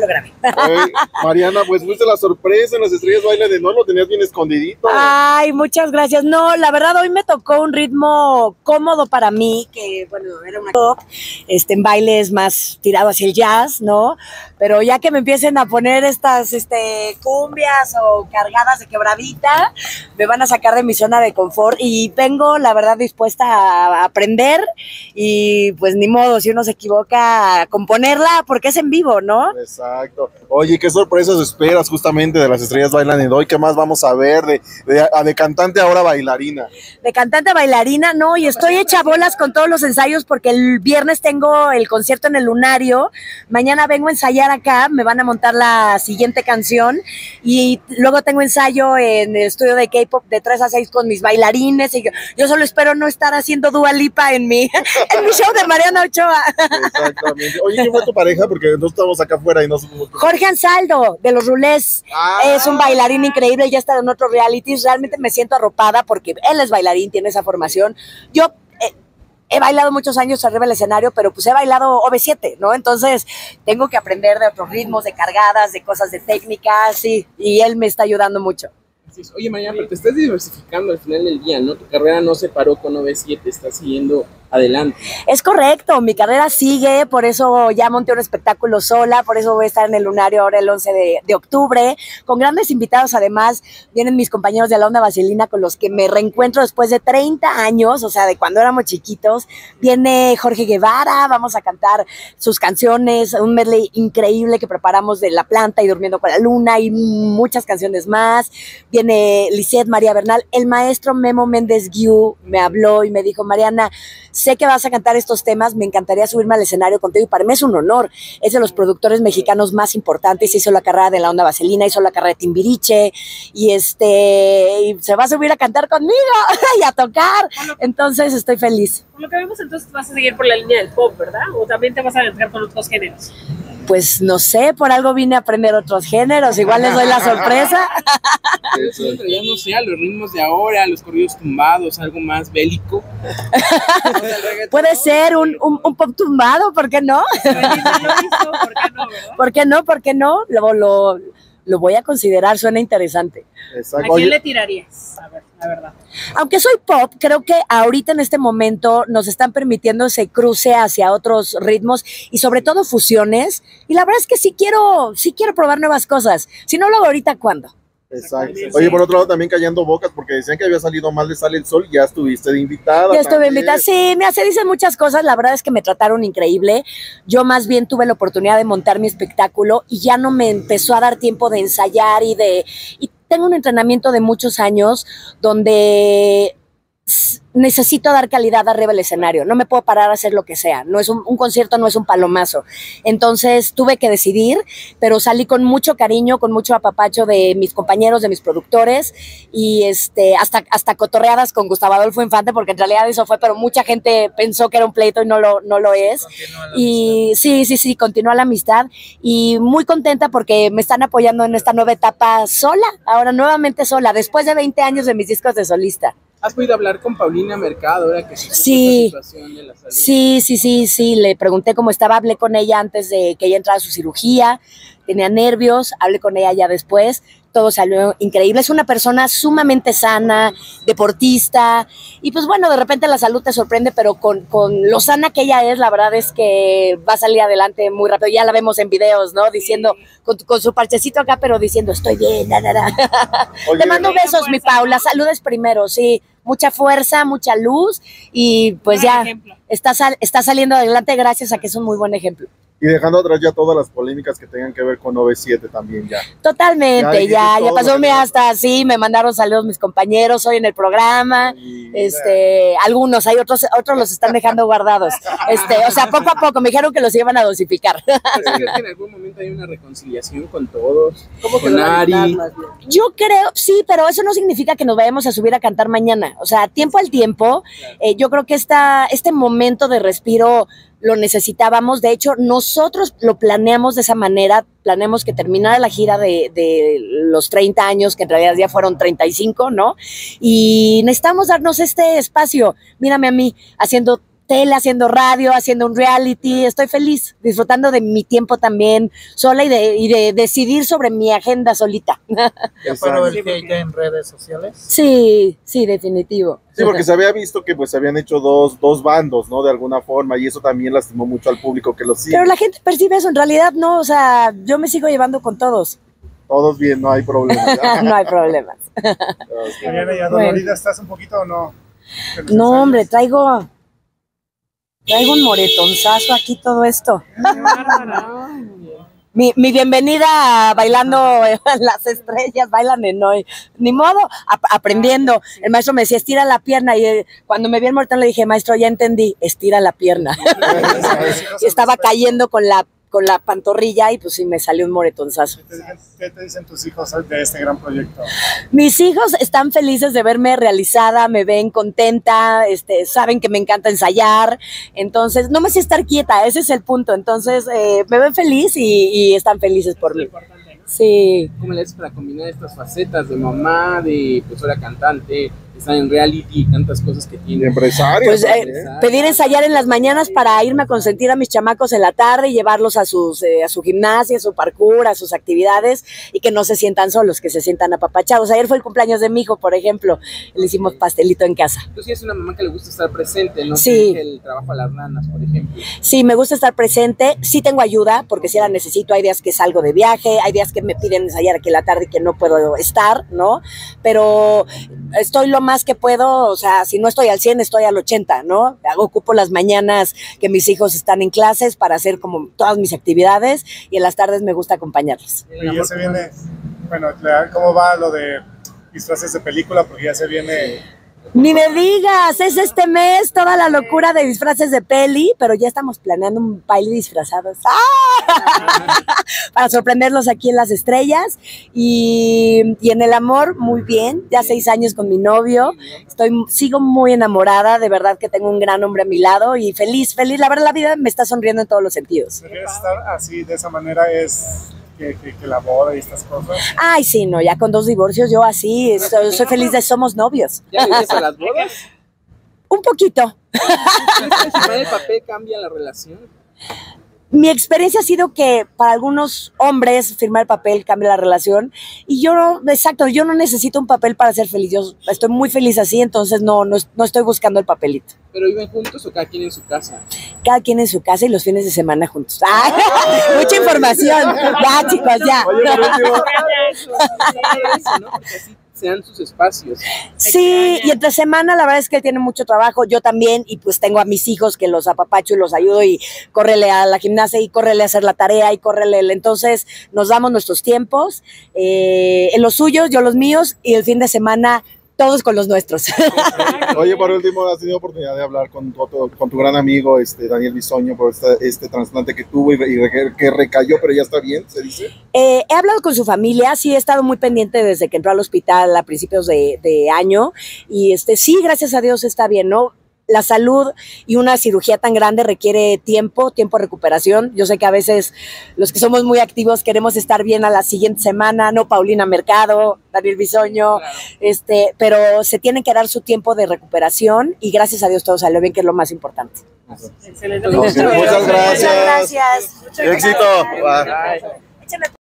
Ay, Mariana, pues fuiste la sorpresa en las Estrellas Bailan de No, lo tenías bien escondidito. Ay, muchas gracias. No, la verdad hoy me tocó un ritmo cómodo para mí, que bueno, era una pop, en bailes más tirado hacia el jazz, ¿no? Pero ya que me empiecen a poner estas cumbias o cargadas de quebradita, me van a sacar de mi zona de confort y vengo, la verdad, dispuesta a aprender y pues ni modo, si uno se equivoca, a componerla porque es en vivo, ¿no? Exacto. Oye, ¿qué sorpresas esperas justamente de las Estrellas Bailan de hoy? ¿Qué más vamos a ver de cantante ahora bailarina? De cantante a bailarina, no, y estoy hecha bolas con todos los ensayos porque el viernes tengo el concierto en el Lunario, mañana vengo a ensayar acá, me van a montar la siguiente canción y luego tengo ensayo en el estudio de K-pop de 3 a 6 con mis bailarines y yo solo espero no estar haciendo Dua Lipa en mi show de Mariana Ochoa. Exactamente. Oye, ¿quién fue tu pareja? Porque no estamos acá afuera y no somos... Jorge Ansaldo, de Los Rulés, es un bailarín increíble, ya está en otros realities, realmente me siento arropada porque él es bailarín, tiene esa formación. Yo he bailado muchos años arriba del escenario, pero pues he bailado OV7, ¿no? Entonces tengo que aprender de otros ritmos, de cargadas, de cosas de técnicas, sí, y él me está ayudando mucho. Oye, Mariana, pero te estás diversificando al final del día, ¿no? Tu carrera no se paró con OV7, estás siguiendo adelante. Es correcto, mi carrera sigue, por eso ya monté un espectáculo sola, por eso voy a estar en el Lunario ahora el 11 de octubre, con grandes invitados. Además, vienen mis compañeros de la Onda Vaselina con los que me reencuentro después de 30 años, o sea, de cuando éramos chiquitos. Viene Jorge Guevara, vamos a cantar sus canciones, un medley increíble que preparamos de La Planta y Durmiendo con la Luna y muchas canciones más. Viene Lisette María Bernal, el maestro Memo Méndez Guiú me habló y me dijo: Mariana, sé que vas a cantar estos temas, me encantaría subirme al escenario contigo y para mí es un honor. Es de los productores mexicanos más importantes, hizo la carrera de la Onda Vaselina, hizo la carrera de Timbiriche y y se va a subir a cantar conmigo y a tocar, entonces estoy feliz. Por lo que vemos, entonces vas a seguir por la línea del pop, ¿verdad? ¿O también te vas a adentrar con otros géneros? Pues no sé, por algo vine a aprender otros géneros, igual les doy la sorpresa. Ya no sé, a los ritmos de ahora, a los corridos tumbados, algo más bélico. Puede ser un pop tumbado, ¿por qué no? ¿Por qué no, verdad? ¿Por qué no? ¿Por qué no? Lo voy a considerar, suena interesante. Exacto. ¿A quién le tirarías? A ver, la verdad. Aunque soy pop, creo que ahorita en este momento nos están permitiendo ese cruce hacia otros ritmos y sobre todo fusiones. Y la verdad es que sí quiero probar nuevas cosas. Si no lo hago ahorita, ¿cuándo? Exacto. Oye, por otro lado también callando bocas porque decían que había salido mal de Sale el Sol, ya estuviste de invitada. Ya estuve invitada, sí, se dicen muchas cosas, la verdad es que me trataron increíble. Yo más bien tuve la oportunidad de montar mi espectáculo y ya no me empezó a dar tiempo de ensayar y tengo un entrenamiento de muchos años donde necesito dar calidad arriba del escenario, no me puedo parar a hacer lo que sea, no es un concierto, no es un palomazo, entonces tuve que decidir, pero salí con mucho cariño, con mucho apapacho de mis compañeros, de mis productores y hasta cotorreadas con Gustavo Adolfo Infante, porque en realidad eso fue, pero mucha gente pensó que era un pleito y no lo es, y sí, continúa la amistad y muy contenta porque me están apoyando en esta nueva etapa sola, ahora nuevamente sola, después de 20 años de mis discos de solista. ¿Has podido hablar con Paulina Mercado ahora que sí, de la salud? Sí, le pregunté cómo estaba, hablé con ella antes de que ella entrara a su cirugía, tenía nervios, hablé con ella ya después, todo salió increíble, es una persona sumamente sana, deportista, y pues bueno, de repente la salud te sorprende, pero con lo sana que ella es, la verdad es que va a salir adelante muy rápido, ya la vemos en videos, ¿no? Diciendo, con su parchecito acá, pero diciendo, estoy bien, Oye, te mando besos, mi Paula, saludes primero, sí, mucha fuerza, mucha luz, y pues ya está saliendo adelante gracias a que es un muy buen ejemplo. Y dejando atrás ya todas las polémicas que tengan que ver con OV7 también ya. Totalmente, ya pasó hasta así, me mandaron saludos mis compañeros hoy en el programa, algunos, hay otros los están dejando guardados, o sea, poco a poco, me dijeron que los iban a dosificar. ¿Crees que en algún momento hay una reconciliación con todos? ¿Con Ari? Yo creo, sí, pero eso no significa que nos vayamos a subir a cantar mañana, o sea, tiempo al tiempo, yo creo que este momento de respiro lo necesitábamos, de hecho nosotros lo planeamos de esa manera, planeamos que terminara la gira de los 30 años, que en realidad ya fueron 35, ¿no? Y necesitamos darnos este espacio, mírame a mí, haciendo tele, haciendo radio, haciendo un reality. Estoy feliz, disfrutando de mi tiempo también sola y de decidir sobre mi agenda solita. ¿Ya paró el hate en redes sociales? Sí, definitivo. Sí, porque se había visto que pues se habían hecho dos bandos, ¿no? De alguna forma, y eso también lastimó mucho al público que lo sigue. Pero la gente percibe eso, en realidad no, o sea, yo me sigo llevando con todos. Todos bien, no hay problema. No hay problemas. Mariana, ¿ya dolorida estás un poquito o no? No, hombre, traigo un moretonzazo aquí todo esto. Mi bienvenida a Bailando las Estrellas, bailan en hoy. Ni modo, aprendiendo. El maestro me decía, estira la pierna. Y cuando me vi el moretón le dije, maestro, ya entendí, estira la pierna. Y estaba cayendo con la pantorrilla y pues sí me salió un moretonzazo. ¿Qué te dicen tus hijos de este gran proyecto? Mis hijos están felices de verme realizada, me ven contenta, saben que me encanta ensayar, entonces no me sé estar quieta, ese es el punto, entonces me ven feliz y están felices por mí. Sí. ¿Cómo le haces para combinar estas facetas de mamá, de profesora cantante, estar en reality y tantas cosas que tiene? Empresaria. Pues pedir ensayar en las mañanas para irme a consentir a mis chamacos en la tarde y llevarlos a su gimnasia, a su parkour, a sus actividades y que no se sientan solos, que se sientan apapachados. Ayer fue el cumpleaños de mi hijo, por ejemplo, le hicimos pastelito en casa. Tú sí eres una mamá que le gusta estar presente, ¿no? Sí. El trabajo a las nanas, por ejemplo. Sí, me gusta estar presente, sí tengo ayuda, porque si la necesito, hay días que salgo de viaje, hay días que me piden ensayar aquí en la tarde y que no puedo estar, ¿no? Pero estoy lo más que puedo, o sea, si no estoy al 100, estoy al 80, ¿no? Ocupo las mañanas que mis hijos están en clases para hacer como todas mis actividades y en las tardes me gusta acompañarles. Y ya se viene, bueno, ¿cómo va lo de disfraces de película? Porque ya se viene... Ni me digas, es este mes toda la locura de disfraces de peli, pero ya estamos planeando un baile disfrazados para sorprenderlos aquí en Las Estrellas y en el amor muy bien, ya 6 años con mi novio, sigo muy enamorada, de verdad que tengo un gran hombre a mi lado y feliz, la verdad la vida me está sonriendo en todos los sentidos. ¿Prefieres estar así, de esa manera, que la boda y estas cosas? Ay, sí, no, ya con 2 divorcios yo así, soy feliz de somos novios. ¿Ya vives a las bodas? Un poquito. ¿Firmar el papel cambia la relación? Mi experiencia ha sido que para algunos hombres firmar el papel cambia la relación y yo no necesito un papel para ser feliz, yo estoy muy feliz así, entonces no estoy buscando el papelito. ¿Pero viven juntos o cada quien en su casa? Cada quien en su casa y los fines de semana juntos. ¡Ay! Mucha información. Ya, chicos, ya. Oye, Eso, ¿no? Porque así sean sus espacios. Sí, y entre semana la verdad es que él tiene mucho trabajo, yo también, y pues tengo a mis hijos que los apapacho y los ayudo y córrele a la gimnasia y córrele a hacer la tarea y córrele, entonces nos damos nuestros tiempos, en los suyos, yo los míos, y el fin de semana todos con los nuestros. Oye, por último, ¿has tenido oportunidad de hablar con tu gran amigo Daniel Bisoño por este trasplante que tuvo y que recayó, pero ya está bien, se dice? He hablado con su familia, sí he estado muy pendiente desde que entró al hospital a principios de año y sí, gracias a Dios está bien, ¿no? La salud y una cirugía tan grande requiere tiempo de recuperación. Yo sé que a veces los que somos muy activos queremos estar bien a la siguiente semana, ¿no? Paulina Mercado, Daniel Bisoño, claro. Pero se tiene que dar su tiempo de recuperación y gracias a Dios todo salió bien, que es lo más importante. Excelente. Muchas gracias. Muchas gracias. Éxito. Bye. Échale